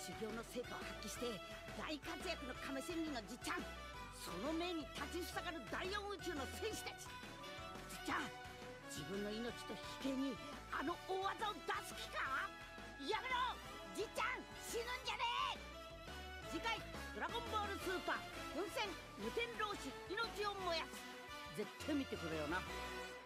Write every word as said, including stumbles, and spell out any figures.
修行の成果を発揮して大活躍の亀仙人のじっちゃん、その命に立ちふさがる第四宇宙の戦士たち。じっちゃん、自分の命と引けにあの大技を出す気か？やめろじっちゃん、死ぬんじゃねえ。次回「ドラゴンボールスーパー奮戦無天老師命を燃やす」、絶対見てくれよな。